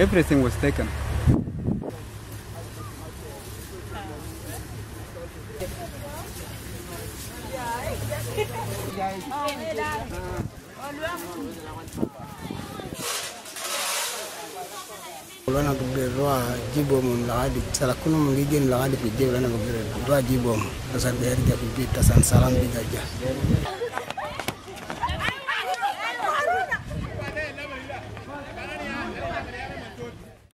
Everything was taken. Lana bugirwa jibom laadi sala kuno mungijin laadi bije lana bugirwa jibom tasan beri ja bije tasan salam bigaja